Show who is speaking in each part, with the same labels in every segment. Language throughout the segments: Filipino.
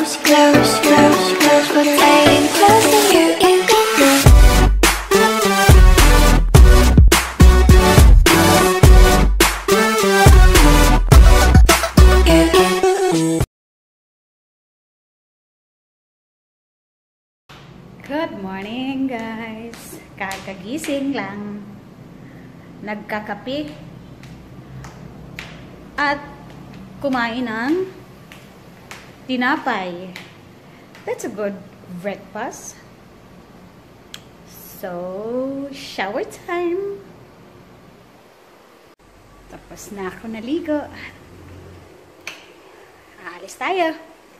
Speaker 1: close, close, close, close. We're getting closer, you can feel.
Speaker 2: Good morning guys, kakagising lang, nagkakape at kumain ng tinapay. That's a good breakfast. So, shower time. Tapos na ako naligo. Aalis tayo.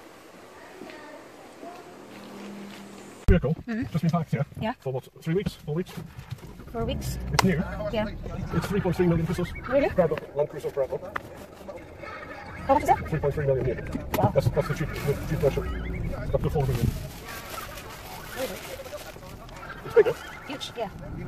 Speaker 3: Vehicle, just been packed here.
Speaker 2: Yeah.
Speaker 3: For what? 3 weeks? 4 weeks?
Speaker 2: 4 weeks.
Speaker 3: It's new.
Speaker 2: Yeah.
Speaker 3: It's 3.3 million pesos.
Speaker 2: Really?
Speaker 3: Prado, Land Cruiser Prado.
Speaker 2: How much is that?
Speaker 3: 3.3 million new.
Speaker 2: Wow.
Speaker 3: That's the cheap version. Up to 4 million.
Speaker 2: Really?
Speaker 3: It's bigger.
Speaker 2: Huge, yeah.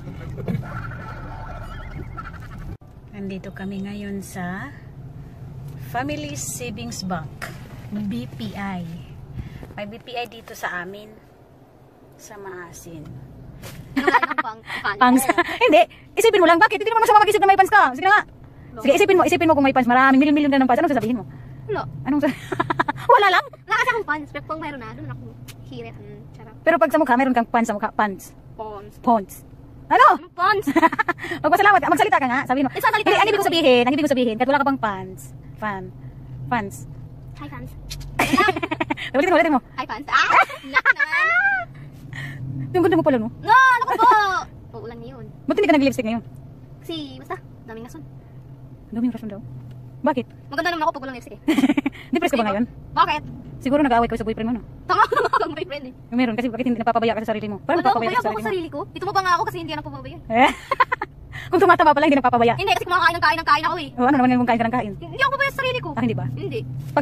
Speaker 2: Nandito kami ngayon sa Family Savings Bank, BPI. May BPI dito sa amin, sa Maasin. Pants? Hindi. Isipin mo lang, bakit? Hindi naman masama mag-isip na may pants ka. Sige na nga. Sige, isipin mo kung may pants. Maraming milyon-milyon ka ng pants. Anong sasabihin mo?
Speaker 4: Wala.
Speaker 2: Anong wala lang?
Speaker 4: Wala kasi akong pants. Pero kung mayroon na, doon ako hirit. Charap.
Speaker 2: Pero pag sa mukha, mayroon kang pants sa mukha. Pants.
Speaker 4: Pants.
Speaker 2: Pants. Ano?
Speaker 4: Pants.
Speaker 2: Magpasalamat. Magsalita ka nga. Sabihin mo.
Speaker 4: Isasalita
Speaker 2: Hindi, ang ibig ko sabihin, kahit wala ka bang pants. Pants.
Speaker 4: Hi, pants.
Speaker 2: Ulitin mo.
Speaker 4: Hi, pants. Ah! Laki naman.
Speaker 2: Yung ganda mo pala, no?
Speaker 4: No! Ano ko po? Uulan niyo yun.
Speaker 2: Ba't hindi ka nag-lipstick ngayon?
Speaker 4: Kasi, basta, daming nason.
Speaker 2: Daming rason daw. Bakit?
Speaker 4: Maganda naman ako pag walang lipstick eh.
Speaker 2: Depressed ka ba ngayon?
Speaker 4: Bakit?
Speaker 2: Siguro nag-aaway ko sa boyfriend mo, no?
Speaker 4: Tama naman akong boyfriend eh.
Speaker 2: Meron, kasi bakit hindi napapabaya ka sa sarili mo? Parang
Speaker 4: Wala,
Speaker 2: napapabaya
Speaker 4: pabaya
Speaker 2: ka sa
Speaker 4: ako sa
Speaker 2: sarili
Speaker 4: sarili ko. Dito mo pa nga ako kasi hindi ako nagpapabaya.
Speaker 2: mo. Kung tumatama pala, hindi napapabaya.
Speaker 4: Hindi, kasi kumakain ng kain ako eh.
Speaker 2: O ano naman yung kain ka ng kain?
Speaker 4: Hindi ako pabaya sa sarili ko.
Speaker 2: Ah, hindi ba?
Speaker 4: Hindi.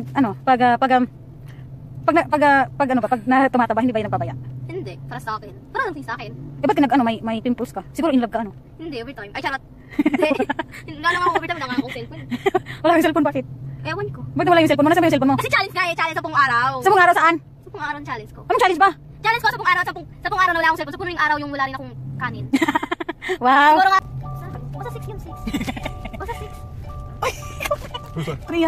Speaker 2: Pag tumataba, hindi ba yung nagpapaya?
Speaker 4: Hindi. Para sa akin. Para lang sa akin.
Speaker 2: Eh, ba't may pimples ka? Siguro in love ka, ano?
Speaker 4: Hindi, every time. Ay, charot. Hindi. Wala naman ako every time. Wala nga akong cellphone.
Speaker 2: Wala kang cellphone, bakit?
Speaker 4: Ewan ko.
Speaker 2: Ba't wala yung cellphone mo? Nasaan ba yung cellphone mo?
Speaker 4: Kasi challenge nga eh. Challenge sa pong araw.
Speaker 2: Sa mong araw saan?
Speaker 4: Sa pong araw ang challenge ko.
Speaker 2: Anong challenge ba?
Speaker 4: Challenge ko sa pong araw. Sa pong araw na wala akong cellphone. Sa pong araw yung wala rin akong kanin.
Speaker 2: Wow!
Speaker 4: Siguro nga. Basta 6 yun, 6. Basta 6.
Speaker 3: Who's that?
Speaker 2: Priya.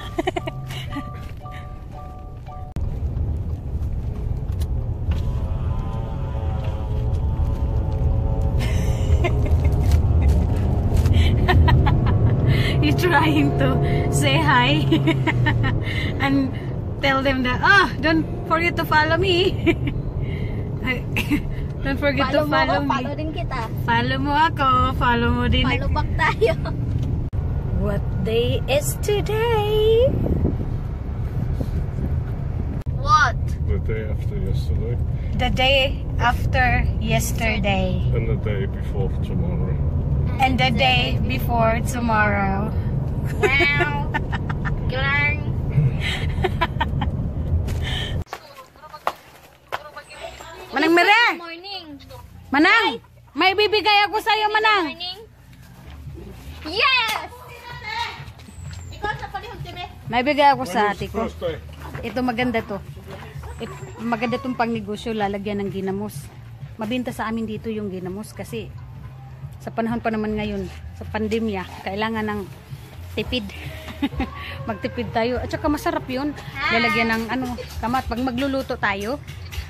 Speaker 2: You're trying to say hi and tell them that, don't forget to follow me. Don't forget to follow me.
Speaker 4: Follow din kita.
Speaker 2: Follow mo ako, follow mo din
Speaker 4: Follow back tayo.
Speaker 2: What day is today?
Speaker 4: What?
Speaker 3: The day after yesterday.
Speaker 2: The day after yesterday.
Speaker 3: And the day before tomorrow.
Speaker 2: And the day before tomorrow.
Speaker 4: Wow. Galang.
Speaker 2: Manang Mere!
Speaker 4: Good morning.
Speaker 2: Manang! May bibigay ako sa'yo, Manang!
Speaker 4: Morning. Yes! Ikaw sa palihog, Tibe.
Speaker 2: May bibigay ako sa ate ko.
Speaker 3: First day.
Speaker 2: Ito maganda to. Maganda tong pangnegosyo, lalagyan ng ginamos. Mabinta sa amin dito yung ginamos kasi sa panahon pa naman ngayon, sa pandemya, kailangan ng tipid. Magtipid tayo. At saka masarap yun. Lalagyan ng kamat. Pag magluluto tayo,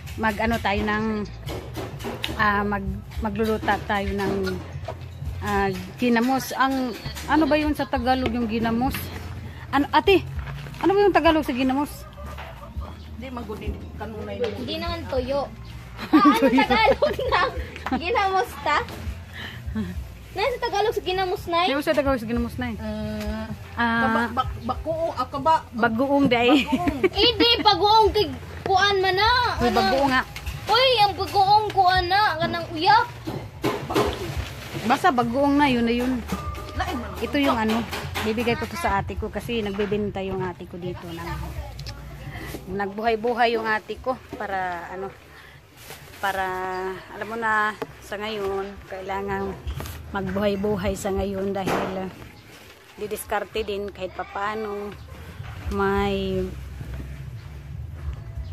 Speaker 2: magluluto tayo ng ginamos. Ano ba yun sa Tagalog yung ginamos? Ate, ano ba yung Tagalog sa ginamos?
Speaker 4: Hindi naman tuyo. Ano Tagalog na? Ginamusta? Nasa Tagalog sa ginamos na
Speaker 2: Ano sa Tagalog sa ginamos na bagoong day.
Speaker 4: Hindi, bagoong kay kuan man na.
Speaker 2: Bagoong nga.
Speaker 4: Uy, ang bagoong kuan na. Kanang uyak.
Speaker 2: Basta bagoong na, yun na yun. Ito yung bibigay ko to sa ate ko kasi nagbebenta yung ate ko dito. Nagbuhay-buhay yung ate ko para alam mo na sa ngayon kailangan magbuhay-buhay sa ngayon dahil didiskarte din kahit papaano may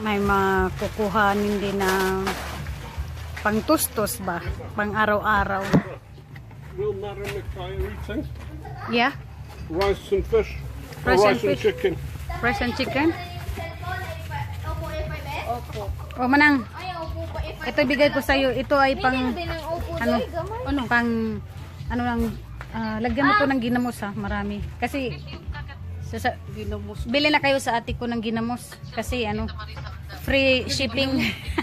Speaker 2: may makukuhanin din na pang-tustos ba? Pang araw-araw.
Speaker 3: Will Mara McFly eating?
Speaker 2: Yeah?
Speaker 3: Rice and fish? Or
Speaker 2: Rice and
Speaker 3: rice and
Speaker 2: fish.
Speaker 3: chicken?
Speaker 2: Rice and chicken?
Speaker 4: Opo, Opo.
Speaker 2: O manang,
Speaker 4: Ay, opo pa.
Speaker 2: ito bigay ko sa'yo. Ito ay pang,
Speaker 4: Din ang opo
Speaker 2: ano,
Speaker 4: doy, gamay.
Speaker 2: pang, ano lang, lagyan mo to ng ginamos ha, marami. Kasi, bili na kayo sa ate ko ng ginamos. Kasi ano, free shipping.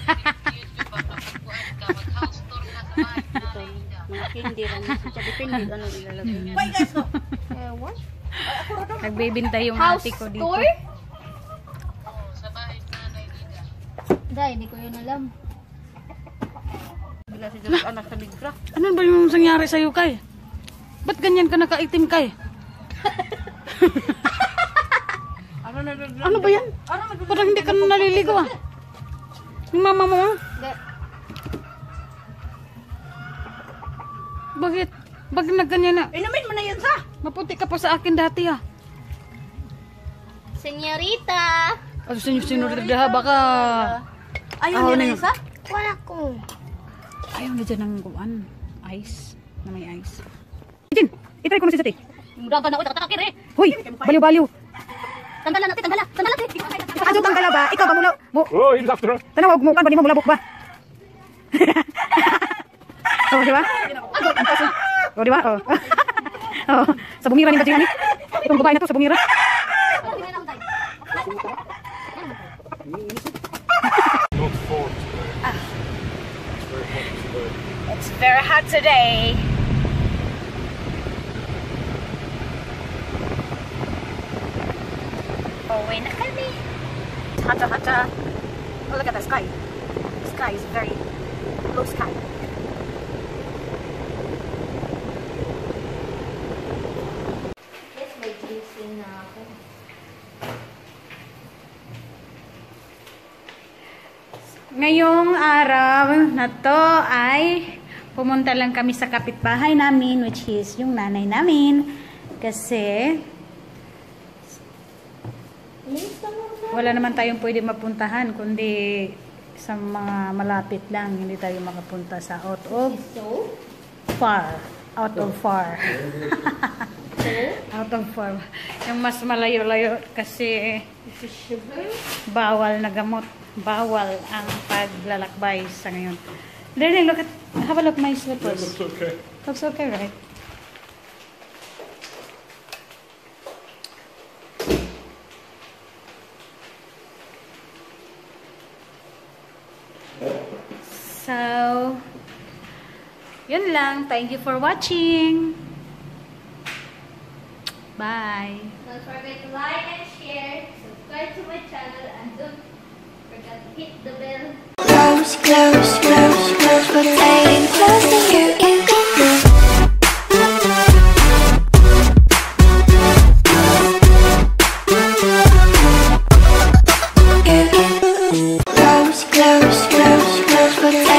Speaker 4: Hindi rin. Depende ano ilalagay. Ewan.
Speaker 2: Nagbebenta yung
Speaker 4: House
Speaker 2: ate ko dito.
Speaker 4: store? Dahil, hindi ko yun alam. Bila si Diyos anak sa migra.
Speaker 2: Ano ba yung nangyari sa'yo, Kay? Ba't ganyan ka nakaitim, Kay? Ano ba yan? Parang hindi ka naliligo ah. Yung mama mo ah. Bakit? Bakit na ganyan na?
Speaker 5: Inumin mo na yan sa.
Speaker 2: Maputi ka pa sa akin dati ah.
Speaker 4: Senyorita!
Speaker 2: Ano sinurida baka...
Speaker 5: Ayaw
Speaker 2: Ahow
Speaker 5: niya
Speaker 2: na
Speaker 5: na
Speaker 2: yun.
Speaker 5: yan sa. Wala ko.
Speaker 2: Ayaw na dyan ng kuwan. Ice. Na may ice. Jin, itry ko na si Sati.
Speaker 4: Murang ka na, takakir eh.
Speaker 2: Hoy, baliw-baliw.
Speaker 4: Tanggalan natin, tanggalan. Tanggalan natin.
Speaker 2: Adyo kang gala ba? Ikaw ba mula?
Speaker 3: Oh, he's after her.
Speaker 2: Tanawag mo kan ba di mo mulabok ba? Oh, di ba? Oh, di ba? Oh. Oh, sa bumira ni Bajirani. Itong babae na to sa bumira.
Speaker 3: Not four today. It's very hot today.
Speaker 2: It's very hot today. Uwi na kami. Hata, hata. Oh, look at the sky. The sky is very blue sky.
Speaker 4: Yes, may gising na ako.
Speaker 2: Ngayong araw na to ay pumunta lang kami sa kapitbahay namin, which is yung nanay namin. Kasi wala naman tayong pwede mapuntahan kundi sa mga malapit lang. Hindi tayo makapunta sa out of far. Out of far. Out of far. Yung mas malayo-layo kasi bawal na gamot. Bawal ang paglalakbay sa ngayon. Darling, look at, have a look at my
Speaker 3: Yeah,
Speaker 2: slippers.
Speaker 3: looks okay.
Speaker 2: Looks okay, right? So, yun lang. Thank you for watching. Bye.
Speaker 4: Don't forget to like and share, subscribe to my channel, and don't forget to hit the bell.
Speaker 1: Close, close, close, close, but staying close to you. You can do. Close, close, close, close, but